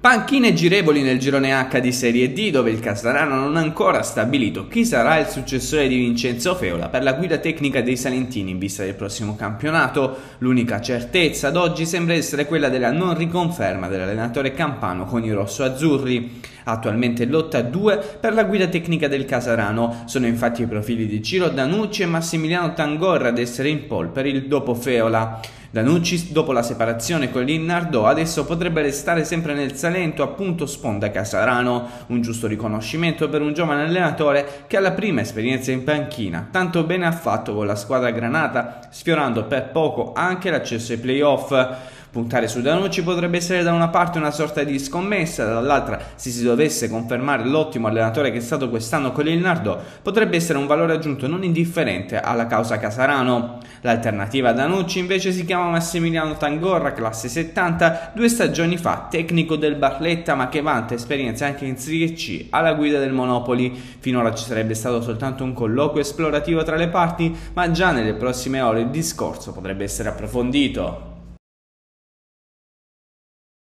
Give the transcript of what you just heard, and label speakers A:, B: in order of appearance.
A: Panchine girevoli nel girone H di Serie D, dove il Casarano non ha ancora stabilito chi sarà il successore di Vincenzo Feola per la guida tecnica dei salentini in vista del prossimo campionato. L'unica certezza ad oggi sembra essere quella della non riconferma dell'allenatore campano con i rosso-azzurri. Attualmente lotta a due per la guida tecnica del Casarano. Sono infatti i profili di Ciro Danucci e Massimiliano Tangorra ad essere in pole per il dopo Feola. Danucci, dopo la separazione con Linnardò, adesso potrebbe restare sempre nel Salento, appunto sponda Casarano. Un giusto riconoscimento per un giovane allenatore che ha la prima esperienza in panchina. Tanto bene ha fatto con la squadra granata, sfiorando per poco anche l'accesso ai playoff. Puntare su Danucci potrebbe essere da una parte una sorta di scommessa, dall'altra, se si dovesse confermare l'ottimo allenatore che è stato quest'anno con il Nardò, potrebbe essere un valore aggiunto non indifferente alla causa Casarano. L'alternativa a Danucci invece si chiama Massimiliano Tangorra, classe 70, 2 stagioni fa, tecnico del Barletta ma che vanta esperienza anche in Serie C alla guida del Monopoli. Finora ci sarebbe stato soltanto un colloquio esplorativo tra le parti, ma già nelle prossime ore il discorso potrebbe essere approfondito.